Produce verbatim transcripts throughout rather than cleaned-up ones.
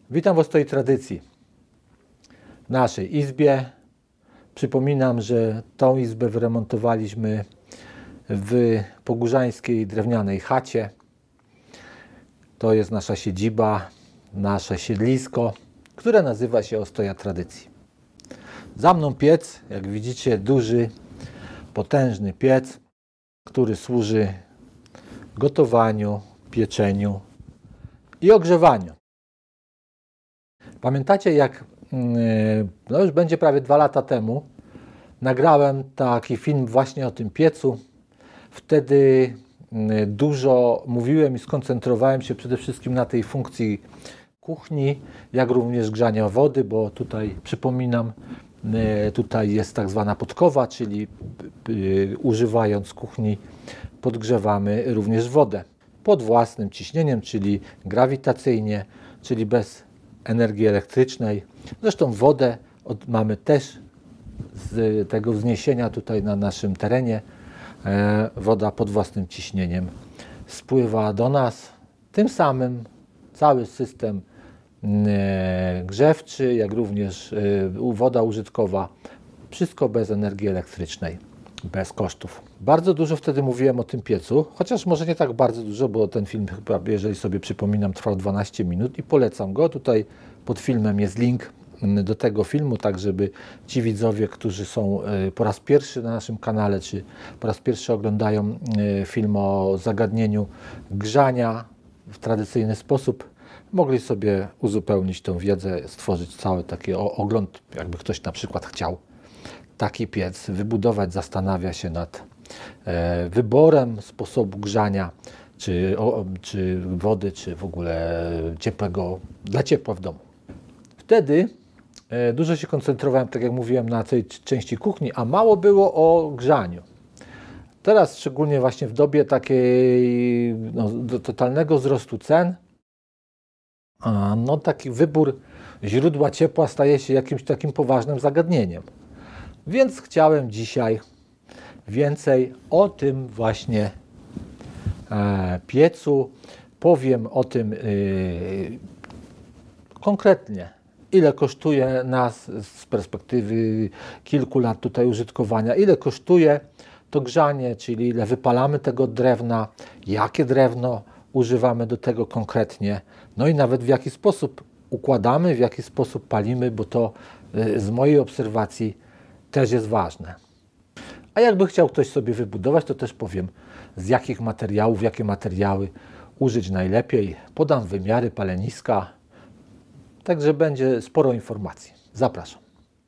Witam Was w tej tradycji. W naszej izbie. Przypominam, że tą izbę wyremontowaliśmy w pogórzańskiej drewnianej chacie. To jest nasza siedziba, nasze siedlisko, które nazywa się Ostoja Tradycji. Za mną piec, jak widzicie, duży, potężny piec, który służy gotowaniu, pieczeniu i ogrzewaniu. Pamiętacie, jak no już będzie prawie dwa lata temu nagrałem taki film właśnie o tym piecu. Wtedy dużo mówiłem i skoncentrowałem się przede wszystkim na tej funkcji kuchni, jak również grzania wody, bo tutaj przypominam, tutaj jest tak zwana podkowa, czyli używając kuchni podgrzewamy również wodę pod własnym ciśnieniem, czyli grawitacyjnie, czyli bez energii elektrycznej. Zresztą wodę od, mamy też z tego wzniesienia tutaj na naszym terenie. E, woda pod własnym ciśnieniem spływa do nas. Tym samym cały system e, grzewczy, jak również e, woda użytkowa, wszystko bez energii elektrycznej, bez kosztów. Bardzo dużo wtedy mówiłem o tym piecu, chociaż może nie tak bardzo dużo, bo ten film chyba, jeżeli sobie przypominam, trwał dwanaście minut i polecam go. Tutaj pod filmem jest link do tego filmu, tak żeby ci widzowie, którzy są po raz pierwszy na naszym kanale, czy po raz pierwszy oglądają film o zagadnieniu grzania w tradycyjny sposób, mogli sobie uzupełnić tą wiedzę, stworzyć cały taki ogląd, jakby ktoś na przykład chciał taki piec wybudować, zastanawia się nad e, wyborem sposobu grzania, czy, o, czy wody, czy w ogóle ciepłego, dla ciepła w domu. Wtedy e, dużo się koncentrowałem, tak jak mówiłem, na tej części kuchni, a mało było o grzaniu. Teraz, szczególnie właśnie w dobie takiej no, do totalnego wzrostu cen, a, no taki wybór źródła ciepła staje się jakimś takim poważnym zagadnieniem. Więc chciałem dzisiaj więcej o tym właśnie e, piecu. Powiem o tym yy, konkretnie, ile kosztuje nas z perspektywy kilku lat tutaj użytkowania, ile kosztuje to grzanie, czyli ile wypalamy tego drewna, jakie drewno używamy do tego konkretnie, no i nawet w jaki sposób układamy, w jaki sposób palimy, bo to yy, z mojej obserwacji też jest ważne. A jakby chciał ktoś sobie wybudować, to też powiem, z jakich materiałów, jakie materiały użyć najlepiej. Podam wymiary paleniska, także będzie sporo informacji. Zapraszam.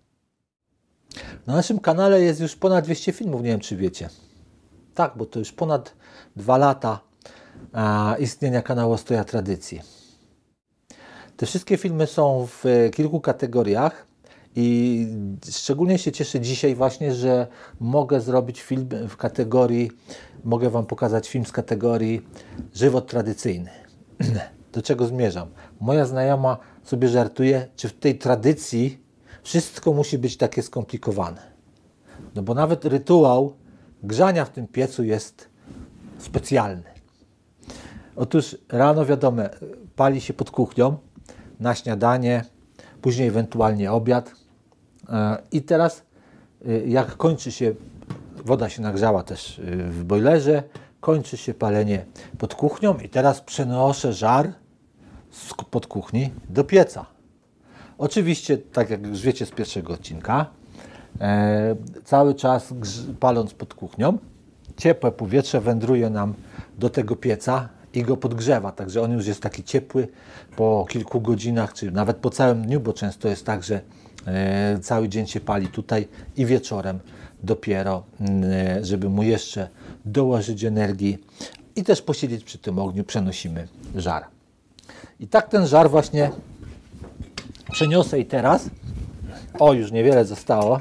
Na naszym kanale jest już ponad dwieście filmów, nie wiem czy wiecie. Tak, bo to już ponad dwa lata a, istnienia kanału Ostoja Tradycji. Te wszystkie filmy są w kilku kategoriach. I szczególnie się cieszę dzisiaj właśnie, że mogę zrobić film w kategorii, mogę Wam pokazać film z kategorii żywot tradycyjny. Do czego zmierzam? Moja znajoma sobie żartuje, czy w tej tradycji wszystko musi być takie skomplikowane. No bo nawet rytuał grzania w tym piecu jest specjalny. Otóż rano, wiadomo, pali się pod kuchnią na śniadanie, później ewentualnie obiad. I teraz, jak kończy się, woda się nagrzała też w bojlerze, kończy się palenie pod kuchnią i teraz przenoszę żar pod kuchni do pieca. Oczywiście, tak jak już wiecie z pierwszego odcinka, e, cały czas paląc pod kuchnią, ciepłe powietrze wędruje nam do tego pieca i go podgrzewa, także on już jest taki ciepły po kilku godzinach, czy nawet po całym dniu, bo często jest tak, że e, cały dzień się pali tutaj i wieczorem dopiero, e, żeby mu jeszcze dołożyć energii i też posiedzieć przy tym ogniu, przenosimy żar. I tak ten żar właśnie przeniosę i teraz, o już niewiele zostało,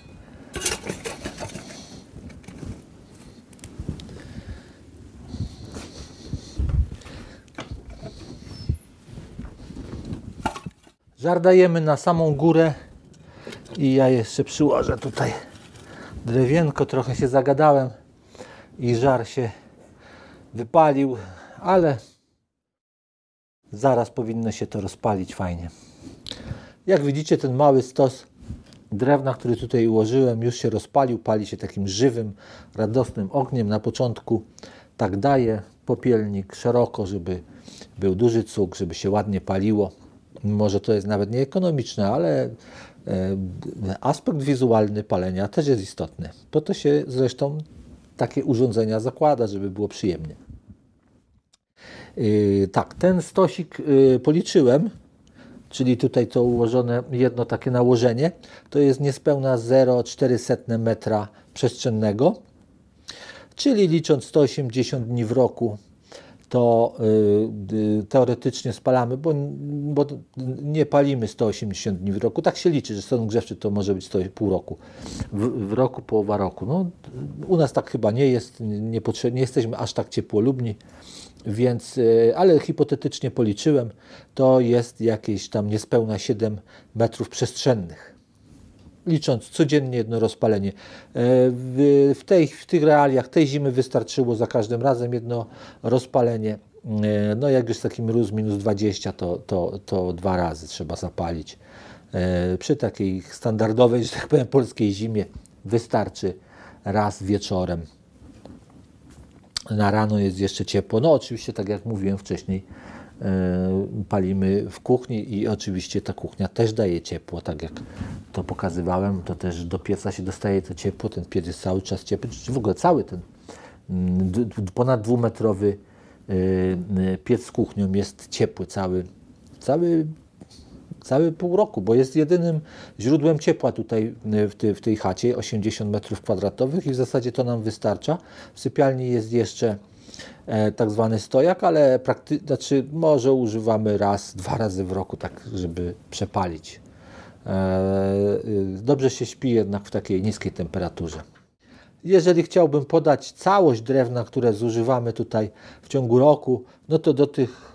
żar dajemy na samą górę i ja jeszcze przyłożę tutaj drewienko, trochę się zagadałem i żar się wypalił, ale zaraz powinno się to rozpalić fajnie. Jak widzicie, ten mały stos drewna, który tutaj ułożyłem, już się rozpalił, pali się takim żywym, radosnym ogniem. Na początku tak daje popielnik szeroko, żeby był duży cuk, żeby się ładnie paliło. Może to jest nawet nieekonomiczne, ale aspekt wizualny palenia też jest istotny. Po to się zresztą takie urządzenia zakłada, żeby było przyjemnie. Yy, tak, ten stosik yy, policzyłem, czyli tutaj to ułożone jedno takie nałożenie, to jest niespełna zero przecinek cztery metra przestrzennego, czyli licząc sto osiemdziesiąt dni w roku, to yy, teoretycznie spalamy, bo, bo nie palimy sto osiemdziesiąt dni w roku. Tak się liczy, że sezon grzewczy to może być sto, pół roku. W, w roku, połowa roku. No, u nas tak chyba nie jest, nie, nie jesteśmy aż tak ciepłolubni, więc, yy, ale hipotetycznie policzyłem, to jest jakieś tam niespełna siedem metrów przestrzennych. Licząc codziennie jedno rozpalenie. W, w, tej, w tych realiach tej zimy wystarczyło za każdym razem jedno rozpalenie. No jak już taki mróz minus dwadzieścia, to, to, to dwa razy trzeba zapalić. Przy takiej standardowej, że tak powiem, polskiej zimie wystarczy raz wieczorem. Na rano jest jeszcze ciepło. No oczywiście, tak jak mówiłem wcześniej, palimy w kuchni i oczywiście ta kuchnia też daje ciepło, tak jak to pokazywałem, to też do pieca się dostaje to ciepło, ten piec jest cały czas ciepły, czy w ogóle cały ten ponad dwumetrowy piec z kuchnią jest ciepły cały, cały, cały pół roku, bo jest jedynym źródłem ciepła tutaj w, tej, w tej chacie, osiemdziesiąt metrów kwadratowych i w zasadzie to nam wystarcza. W sypialni jest jeszcze tak zwany stojak, ale prakty- znaczy może używamy raz, dwa razy w roku, tak żeby przepalić. Dobrze się śpi jednak w takiej niskiej temperaturze. Jeżeli chciałbym podać całość drewna, które zużywamy tutaj w ciągu roku, no to do tych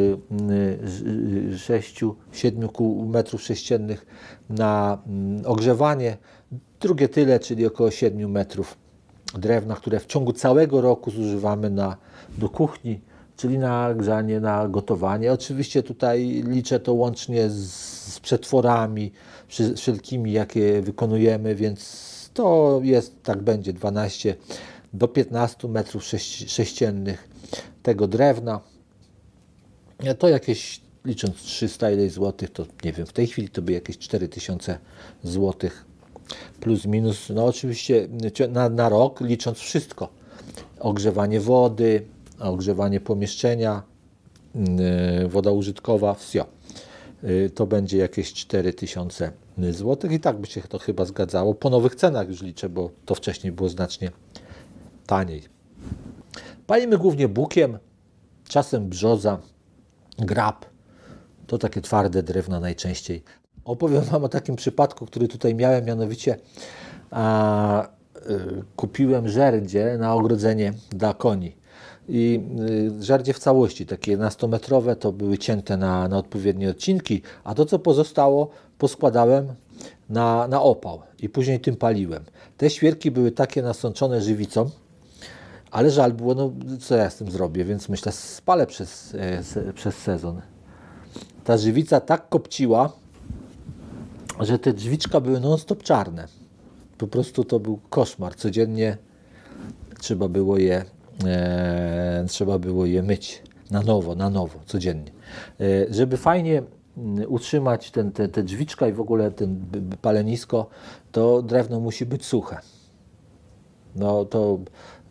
sześciu siedmiu metrów sześciennych na ogrzewanie, drugie tyle, czyli około siedmiu metrów drewna, które w ciągu całego roku zużywamy na, do kuchni, czyli na grzanie, na gotowanie. Oczywiście tutaj liczę to łącznie z, z przetworami wszelkimi, jakie wykonujemy, więc to jest, tak będzie, dwanaście do piętnastu metrów sześciennych tego drewna. To jakieś, licząc trzysta ileś złotych, to nie wiem, w tej chwili to by jakieś cztery tysiące złotych plus minus, no oczywiście na, na rok, licząc wszystko. Ogrzewanie wody, ogrzewanie pomieszczenia, yy, woda użytkowa, wsio. Yy, to będzie jakieś cztery tysiące złotych i tak by się to chyba zgadzało. Po nowych cenach już liczę, bo to wcześniej było znacznie taniej. Palimy głównie bukiem, czasem brzoza, grab. To takie twarde drewna najczęściej. Opowiem Wam o takim przypadku, który tutaj miałem, mianowicie a, y, kupiłem żerdzie na ogrodzenie dla koni. I y, żerdzie w całości, takie jedenastometrowe, to były cięte na, na odpowiednie odcinki, a to, co pozostało, poskładałem na, na opał i później tym paliłem. Te świerki były takie nasączone żywicą, ale żal było, no co ja z tym zrobię, więc myślę, spalę przez, e, se, przez sezon. Ta żywica tak kopciła, że te drzwiczka były non-stop czarne. Po prostu to był koszmar. Codziennie trzeba było je, e, trzeba było je myć na nowo, na nowo, codziennie. E, żeby fajnie utrzymać ten, te, te drzwiczka i w ogóle ten palenisko, to drewno musi być suche. No to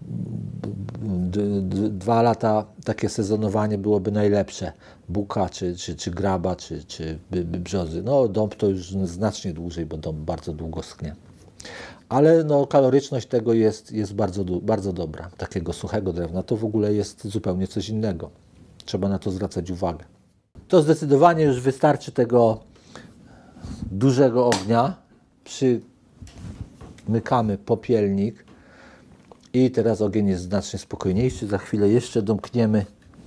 dwa lata takie sezonowanie byłoby najlepsze. Buka, czy, czy, czy graba, czy, czy brzozy. No dąb to już znacznie dłużej, bo dąb bardzo długo schnie. Ale no, kaloryczność tego jest, jest bardzo, bardzo dobra. Takiego suchego drewna to w ogóle jest zupełnie coś innego. Trzeba na to zwracać uwagę. To zdecydowanie już wystarczy tego dużego ognia. Przymykamy popielnik. I teraz ogień jest znacznie spokojniejszy. Za chwilę jeszcze domkniemy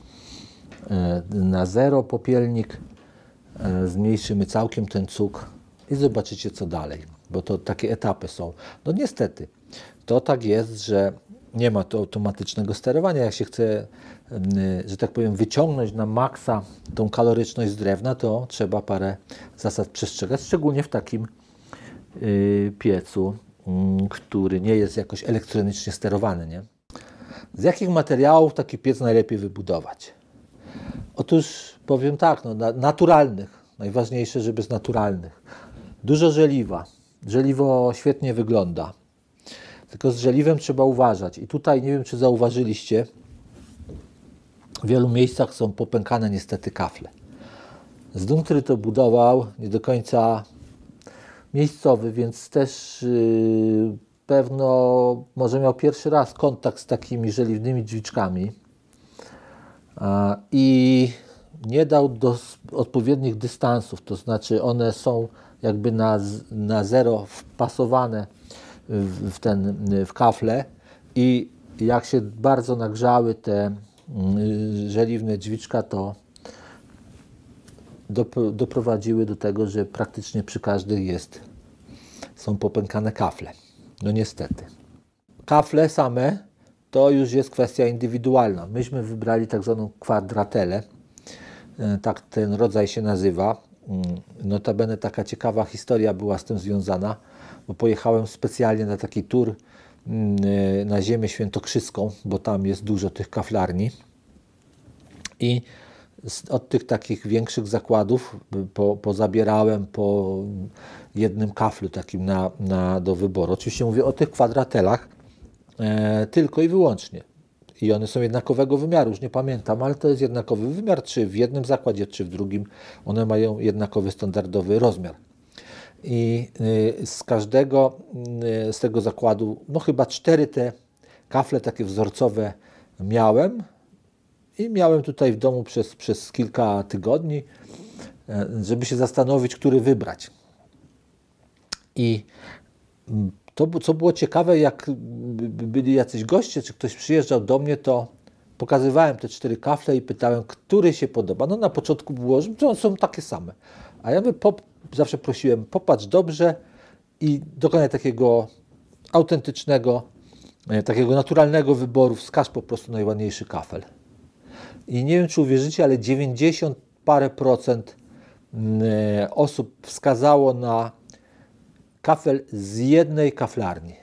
na zero popielnik. Zmniejszymy całkiem ten cuk i zobaczycie, co dalej. Bo to takie etapy są. No niestety, to tak jest, że nie ma tu automatycznego sterowania. Jak się chce że tak powiem, wyciągnąć na maksa tą kaloryczność z drewna, to trzeba parę zasad przestrzegać, szczególnie w takim piecu, który nie jest jakoś elektronicznie sterowany, nie? Z jakich materiałów taki piec najlepiej wybudować? Otóż powiem tak, no, naturalnych. Najważniejsze, żeby z naturalnych. Dużo żeliwa. Żeliwo świetnie wygląda. Tylko z żeliwem trzeba uważać. I tutaj nie wiem, czy zauważyliście, w wielu miejscach są popękane niestety kafle. Zdun, który to budował, nie do końca miejscowy, więc też yy, pewno może miał pierwszy raz kontakt z takimi żeliwnymi drzwiczkami yy, i nie dał do odpowiednich dystansów, to znaczy one są jakby na, na zero wpasowane w, w, ten, w kafle i jak się bardzo nagrzały te yy, żeliwne drzwiczka, to doprowadziły do tego, że praktycznie przy każdych jest, są popękane kafle. No niestety. Kafle same to już jest kwestia indywidualna. Myśmy wybrali tak zwaną kwadratelę. Tak ten rodzaj się nazywa. Notabene taka ciekawa historia była z tym związana, bo pojechałem specjalnie na taki tour na ziemię świętokrzyską, bo tam jest dużo tych kaflarni. I od tych takich większych zakładów po, pozabierałem po jednym kaflu takim na, na, do wyboru. Oczywiście mówię o tych kwadratelach e, tylko i wyłącznie. I one są jednakowego wymiaru, już nie pamiętam, ale to jest jednakowy wymiar, czy w jednym zakładzie, czy w drugim. One mają jednakowy, standardowy rozmiar. I y, z każdego y, z tego zakładu, no chyba cztery te kafle takie wzorcowe miałem. I miałem tutaj w domu przez, przez kilka tygodni, żeby się zastanowić, który wybrać. I to, co było ciekawe, jak byli jacyś goście, czy ktoś przyjeżdżał do mnie, to pokazywałem te cztery kafle i pytałem, który się podoba. No na początku było, że są takie same. A ja by pop, zawsze prosiłem, popatrz dobrze i dokonaj takiego autentycznego, takiego naturalnego wyboru. Wskaż po prostu najładniejszy kafel. I nie wiem, czy uwierzycie, ale dziewięćdziesiąt parę procent osób wskazało na kafel z jednej kaflarni.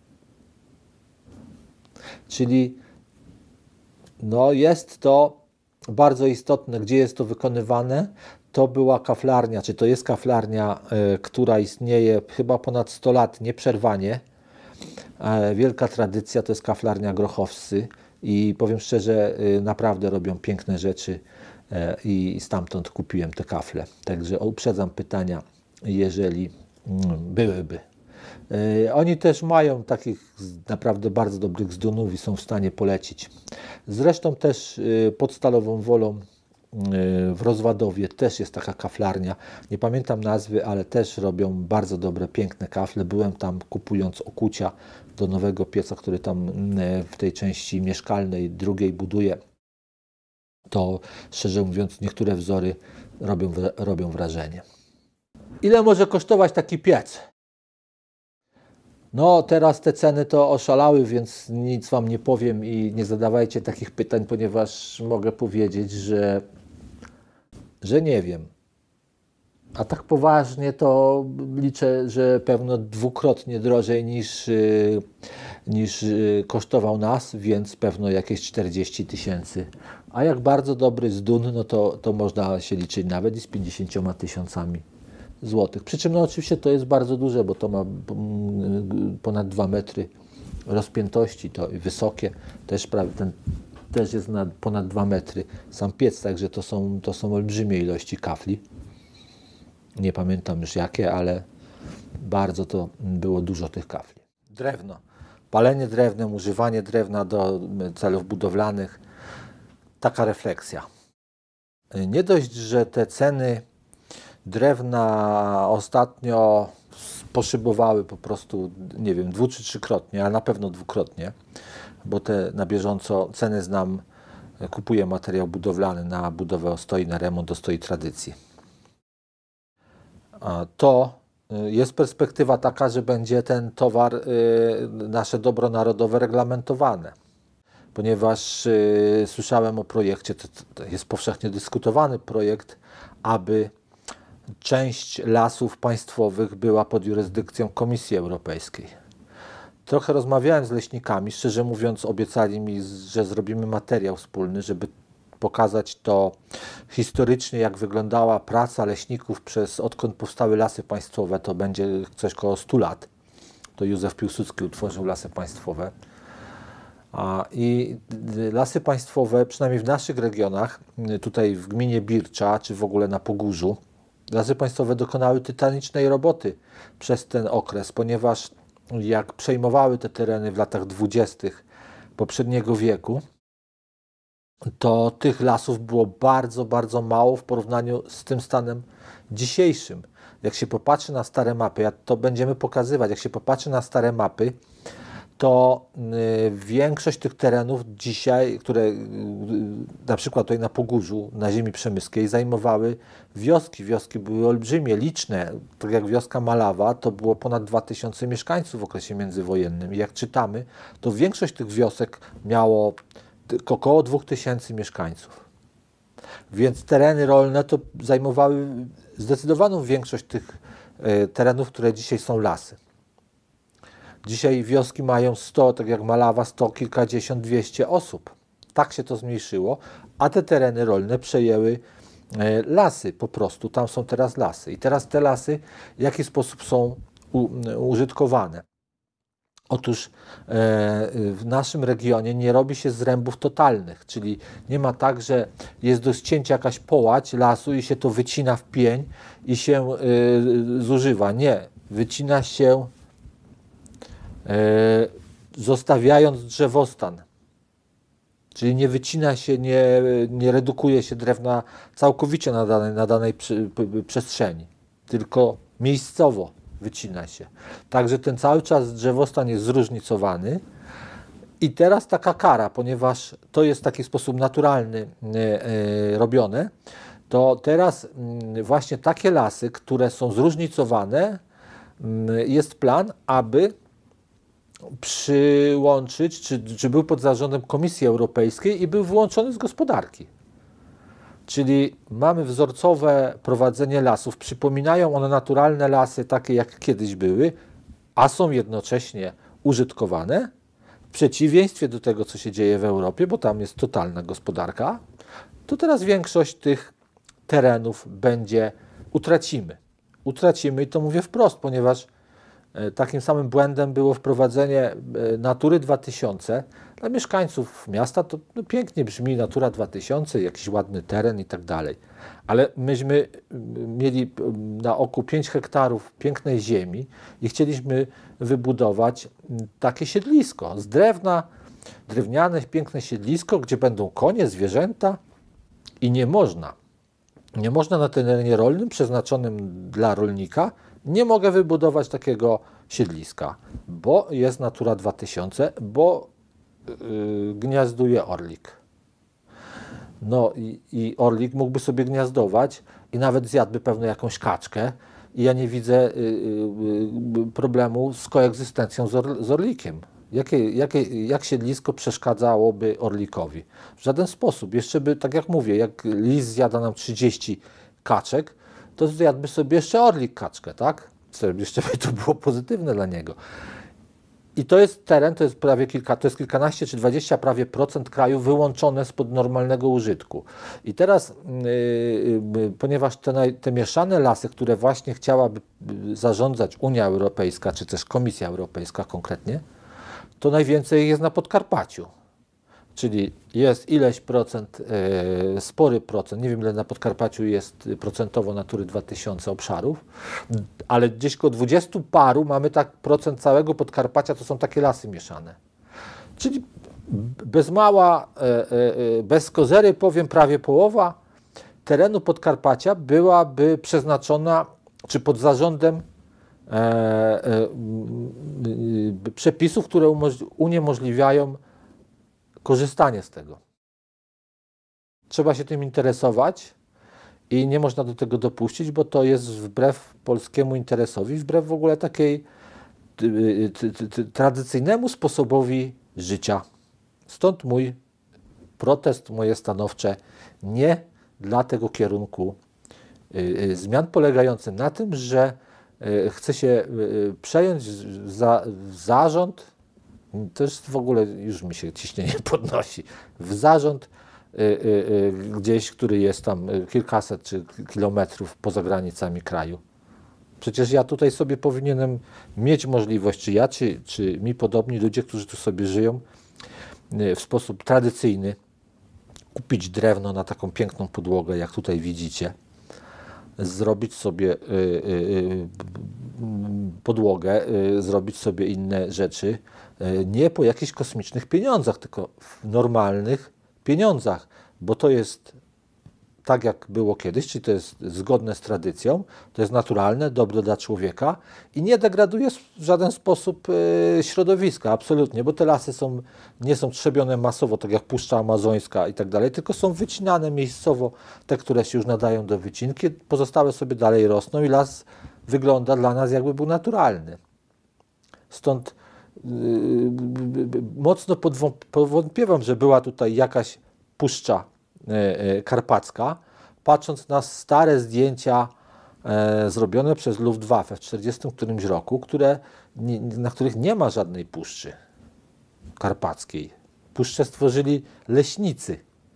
Czyli no jest to bardzo istotne, gdzie jest to wykonywane. To była kaflarnia, czy to jest kaflarnia, y, która istnieje chyba ponad sto lat nieprzerwanie. E, wielka tradycja, to jest kaflarnia Grochowscy. I powiem szczerze, naprawdę robią piękne rzeczy i stamtąd kupiłem te kafle. Także uprzedzam pytania, jeżeli byłyby. Oni też mają takich naprawdę bardzo dobrych zdunów i są w stanie polecić. Zresztą też pod Stalową Wolą w Rozwadowie też jest taka kaflarnia. Nie pamiętam nazwy, ale też robią bardzo dobre, piękne kafle. Byłem tam kupując okucia do nowego pieca, który tam w tej części mieszkalnej drugiej buduję. To szczerze mówiąc niektóre wzory robią, robią wrażenie. Ile może kosztować taki piec? No teraz te ceny to oszalały, więc nic Wam nie powiem i nie zadawajcie takich pytań, ponieważ mogę powiedzieć, że, że nie wiem. A tak poważnie to liczę, że pewno dwukrotnie drożej niż, niż kosztował nas, więc pewno jakieś czterdzieści tysięcy. A jak bardzo dobry zdun, no to, to można się liczyć nawet i z pięćdziesięcioma tysiącami złotych. Przy czym no oczywiście to jest bardzo duże, bo to ma ponad dwa metry rozpiętości, to wysokie, też prawie ten też jest na ponad dwa metry sam piec, także to są, to są olbrzymie ilości kafli. Nie pamiętam już jakie, ale bardzo to było dużo tych kafli. Drewno. Palenie drewnem, używanie drewna do celów budowlanych. Taka refleksja. Nie dość, że te ceny drewna ostatnio poszybowały po prostu, nie wiem, dwu czy trzykrotnie, a na pewno dwukrotnie, bo te na bieżąco ceny znam, kupuję materiał budowlany na budowę ostoi, na remont ostoi tradycji. To jest perspektywa taka, że będzie ten towar, nasze dobro narodowe, reglamentowane. ponieważ y, słyszałem o projekcie, to, to jest powszechnie dyskutowany projekt, aby część lasów państwowych była pod jurysdykcją Komisji Europejskiej. Trochę rozmawiałem z leśnikami, szczerze mówiąc obiecali mi, że zrobimy materiał wspólny, żeby pokazać to historycznie, jak wyglądała praca leśników przez odkąd powstały lasy państwowe, to będzie coś koło stu lat. To Józef Piłsudski utworzył lasy państwowe. A, I lasy państwowe, przynajmniej w naszych regionach, tutaj w gminie Bircza, czy w ogóle na Pogórzu, lasy państwowe dokonały tytanicznej roboty przez ten okres, ponieważ jak przejmowały te tereny w latach dwudziestych poprzedniego wieku, to tych lasów było bardzo, bardzo mało w porównaniu z tym stanem dzisiejszym. Jak się popatrzy na stare mapy, ja to będziemy pokazywać, jak się popatrzy na stare mapy, to y, większość tych terenów dzisiaj, które y, na przykład tutaj na Pogórzu, na ziemi przemyskiej, zajmowały wioski. Wioski były olbrzymie, liczne. Tak jak wioska Malawa, to było ponad dwa tysiące mieszkańców w okresie międzywojennym. I jak czytamy, to większość tych wiosek miało około dwóch tysięcy mieszkańców. Więc tereny rolne to zajmowały zdecydowaną większość tych y, terenów, które dzisiaj są lasy. Dzisiaj wioski mają sto, tak jak Malawa, sto, kilkadziesiąt, dwieście osób. Tak się to zmniejszyło, a te tereny rolne przejęły e, lasy po prostu. Tam są teraz lasy. I teraz te lasy w jaki sposób są u, użytkowane? Otóż e, w naszym regionie nie robi się zrębów totalnych, czyli nie ma tak, że jest do ścięcia jakaś połać lasu i się to wycina w pień i się e, zużywa. Nie, wycina się zostawiając drzewostan. Czyli nie wycina się, nie, nie redukuje się drewna całkowicie na danej, na danej przy, przestrzeni, tylko miejscowo wycina się. Także ten cały czas drzewostan jest zróżnicowany i teraz taka kara, ponieważ to jest w taki sposób naturalny e, e, robione, to teraz m, właśnie takie lasy, które są zróżnicowane, m, jest plan, aby przyłączyć, czy, czy był pod zarządem Komisji Europejskiej i był wyłączony z gospodarki. Czyli mamy wzorcowe prowadzenie lasów, przypominają one naturalne lasy, takie jak kiedyś były, a są jednocześnie użytkowane, w przeciwieństwie do tego, co się dzieje w Europie, bo tam jest totalna gospodarka, to teraz większość tych terenów będzie, utracimy. Utracimy i to mówię wprost, ponieważ takim samym błędem było wprowadzenie Natury dwa tysiące. Dla mieszkańców miasta to no, pięknie brzmi Natura dwa tysiące, jakiś ładny teren i tak dalej. Ale myśmy mieli na oku pięć hektarów pięknej ziemi i chcieliśmy wybudować takie siedlisko z drewna, drewniane, piękne siedlisko, gdzie będą konie, zwierzęta i nie można. Nie można na terenie rolnym przeznaczonym dla rolnika nie mogę wybudować takiego siedliska, bo jest Natura dwa tysiące, bo yy, gniazduje orlik. No i, i orlik mógłby sobie gniazdować i nawet zjadłby pewno jakąś kaczkę i ja nie widzę yy, yy, problemu z koegzystencją z, or, z orlikiem. Jakie, jakie, jak siedlisko przeszkadzałoby orlikowi? W żaden sposób. Jeszcze by, tak jak mówię, jak lis zjada nam trzydzieści kaczek, to zjadłby sobie jeszcze orlik kaczkę, tak? Jeszcze by to było pozytywne dla niego. I to jest teren, to jest prawie kilka, to jest kilkanaście czy dwadzieścia prawie procent kraju wyłączone spod normalnego użytku. I teraz, yy, yy, ponieważ te, te mieszane lasy, które właśnie chciałaby zarządzać Unia Europejska, czy też Komisja Europejska konkretnie, to najwięcej jest na Podkarpaciu. Czyli jest ileś procent, e, spory procent, nie wiem ile na Podkarpaciu jest procentowo Natury dwa tysiące obszarów, ale gdzieś koło dwudziestu paru mamy tak procent całego Podkarpacia, to są takie lasy mieszane. Czyli bez mała, e, e, bez kozery powiem prawie połowa terenu Podkarpacia byłaby przeznaczona, czy pod zarządem e, e, e, przepisów, które uniemożliwiają korzystanie z tego. Trzeba się tym interesować i nie można do tego dopuścić, bo to jest wbrew polskiemu interesowi, wbrew w ogóle takiej tradycyjnemu sposobowi życia Stąd mój protest, moje stanowcze nie dla tego kierunku zmian polegających na tym, że chce się przejąć za, zarząd, to jest w ogóle, już mi się ciśnienie podnosi, w zarząd gdzieś, który jest tam kilkaset czy kilometrów poza granicami kraju. Przecież ja tutaj sobie powinienem mieć możliwość, czy ja, czy, czy mi podobni ludzie, którzy tu sobie żyją w sposób tradycyjny, kupić drewno na taką piękną podłogę, jak tutaj widzicie, zrobić sobie y, y, y, podłogę, y, zrobić sobie inne rzeczy, y, nie po jakichś kosmicznych pieniądzach, tylko w normalnych pieniądzach, bo to jest tak, jak było kiedyś, czyli to jest zgodne z tradycją, to jest naturalne, dobre dla człowieka i nie degraduje w żaden sposób y, środowiska, absolutnie, bo te lasy są, nie są trzebione masowo, tak jak Puszcza Amazońska i tak dalej, tylko są wycinane miejscowo, te, które się już nadają do wycinki, pozostałe sobie dalej rosną i las wygląda dla nas, jakby był naturalny. Stąd y, y, mocno powątpiewam, że była tutaj jakaś puszcza karpacka, patrząc na stare zdjęcia e, zrobione przez Luftwaffe w czterdziestym którymś roku, które, nie, na których nie ma żadnej puszczy karpackiej. Puszczę stworzyli leśnicy,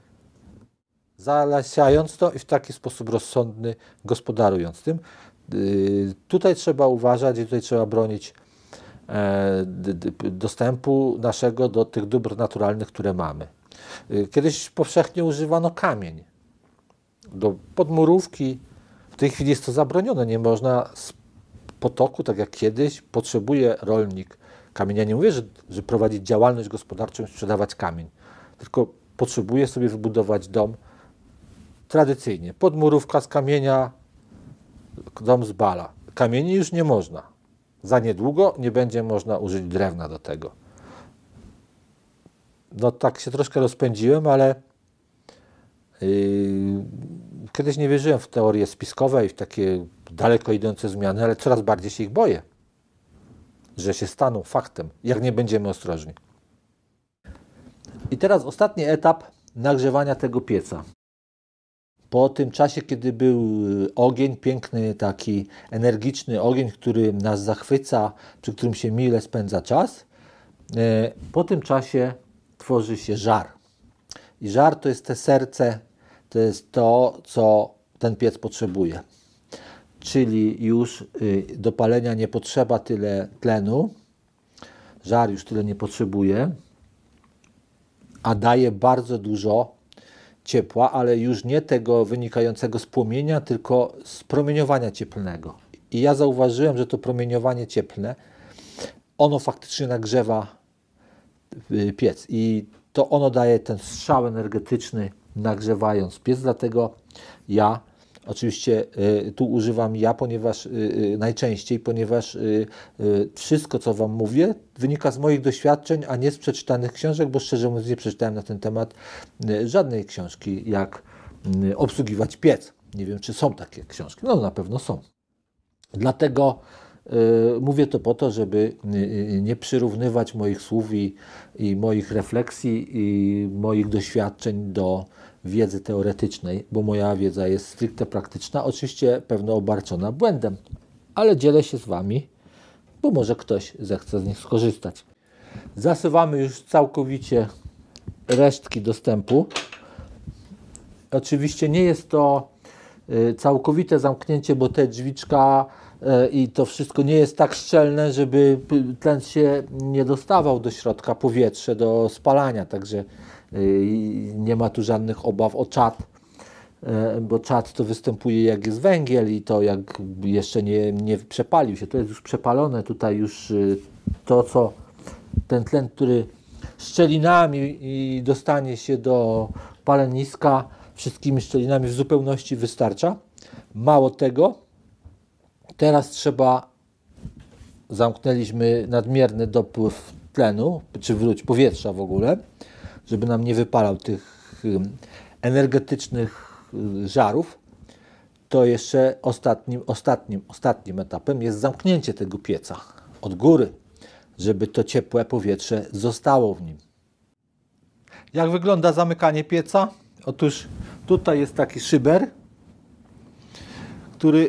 zalesiając to i w taki sposób rozsądny gospodarując tym. Y, tutaj trzeba uważać i tutaj trzeba bronić e, d, d, dostępu naszego do tych dóbr naturalnych, które mamy. Kiedyś powszechnie używano kamień do podmurówki. W tej chwili jest to zabronione. Nie można z potoku, tak jak kiedyś, potrzebuje rolnik kamienia. Nie mówię, że, że prowadzić działalność gospodarczą i sprzedawać kamień, tylko potrzebuje sobie wybudować dom tradycyjnie. Podmurówka z kamienia, dom z bala. Kamieni już nie można. Za niedługo nie będzie można użyć drewna do tego. No tak się troszkę rozpędziłem, ale yy, kiedyś nie wierzyłem w teorie spiskowe i w takie daleko idące zmiany, ale coraz bardziej się ich boję, że się staną faktem, jak nie będziemy ostrożni. I teraz ostatni etap nagrzewania tego pieca. Po tym czasie, kiedy był ogień, piękny, taki energiczny ogień, który nas zachwyca, przy którym się mile spędza czas, yy, po tym czasie tworzy się żar. I żar to jest te serce, to jest to, co ten piec potrzebuje. Czyli już do palenia nie potrzeba tyle tlenu, żar już tyle nie potrzebuje, a daje bardzo dużo ciepła, ale już nie tego wynikającego z płomienia, tylko z promieniowania cieplnego. I ja zauważyłem, że to promieniowanie cieplne, ono faktycznie nagrzewa piec i to ono daje ten strzał energetyczny, nagrzewając piec, dlatego ja oczywiście y, tu używam ja, ponieważ y, y, najczęściej, ponieważ y, y, wszystko, co Wam mówię, wynika z moich doświadczeń, a nie z przeczytanych książek, bo szczerze mówiąc nie przeczytałem na ten temat y, żadnej książki, jak y, obsługiwać piec. Nie wiem, czy są takie książki. No na pewno są. Dlatego mówię to po to, żeby nie przyrównywać moich słów i, i moich refleksji i moich doświadczeń do wiedzy teoretycznej, bo moja wiedza jest stricte praktyczna, oczywiście pewno obarczona błędem, ale dzielę się z Wami, bo może ktoś zechce z nich skorzystać. Zasuwamy już całkowicie resztki dostępu. Oczywiście nie jest to całkowite zamknięcie, bo te drzwiczka i to wszystko nie jest tak szczelne, żeby tlen się nie dostawał do środka, powietrze do spalania, także nie ma tu żadnych obaw o czad, bo czad to występuje jak jest węgiel i to jak jeszcze nie, nie przepalił się, to jest już przepalone, tutaj już to co, ten tlen, który szczelinami i dostanie się do paleniska, wszystkimi szczelinami w zupełności wystarcza. Mało tego, teraz trzeba, zamknęliśmy nadmierny dopływ tlenu, czy wróć powietrza w ogóle, żeby nam nie wypalał tych energetycznych żarów. To jeszcze ostatnim, ostatnim, ostatnim etapem jest zamknięcie tego pieca od góry, żeby to ciepłe powietrze zostało w nim. Jak wygląda zamykanie pieca? Otóż tutaj jest taki szyber, który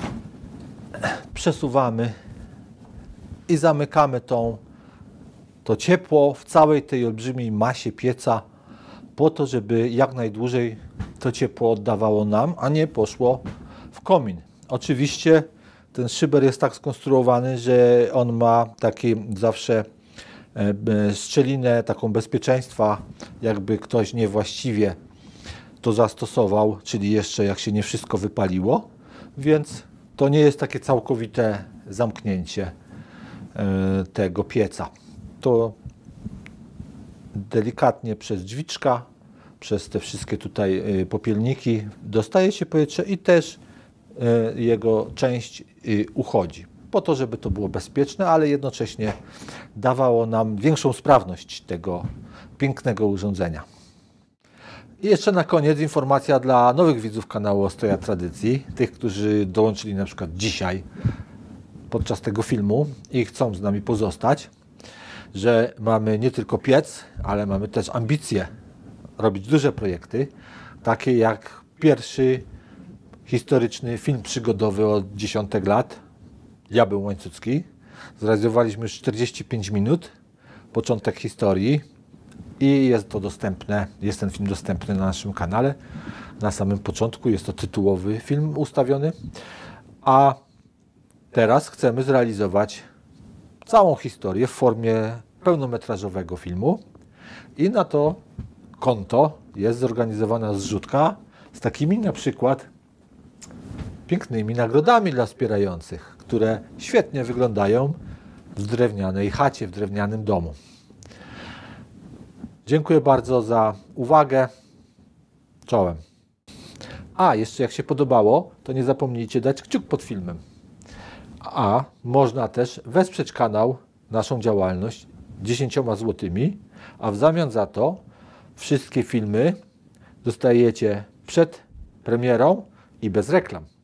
przesuwamy i zamykamy tą, to ciepło w całej tej olbrzymiej masie pieca po to, żeby jak najdłużej to ciepło oddawało nam, a nie poszło w komin. Oczywiście ten szyber jest tak skonstruowany, że on ma taki zawsze szczelinę taką bezpieczeństwa, jakby ktoś niewłaściwie to zastosował, czyli jeszcze jak się nie wszystko wypaliło, więc to nie jest takie całkowite zamknięcie tego pieca. To delikatnie przez drzwiczka, przez te wszystkie tutaj popielniki dostaje się powietrze i też jego część uchodzi. Po to, żeby to było bezpieczne, ale jednocześnie dawało nam większą sprawność tego pięknego urządzenia. I jeszcze na koniec informacja dla nowych widzów kanału Ostoja Tradycji, tych, którzy dołączyli na przykład dzisiaj podczas tego filmu i chcą z nami pozostać, że mamy nie tylko piec, ale mamy też ambicje robić duże projekty, takie jak pierwszy historyczny film przygodowy od dziesiątek lat, Diabeł Łańcucki. Zrealizowaliśmy już czterdzieści pięć minut, początek historii i jest to dostępne, jest ten film dostępny na naszym kanale. Na samym początku jest to tytułowy film ustawiony, a teraz chcemy zrealizować całą historię w formie pełnometrażowego filmu i na to konto jest zorganizowana zrzutka z takimi na przykład pięknymi nagrodami dla wspierających, które świetnie wyglądają w drewnianej chacie, w drewnianym domu. Dziękuję bardzo za uwagę. Czołem. A, jeszcze jak się podobało, to nie zapomnijcie dać kciuk pod filmem. A można też wesprzeć kanał, naszą działalność dziesięcioma złotymi, a w zamian za to wszystkie filmy dostajecie przed premierą i bez reklam.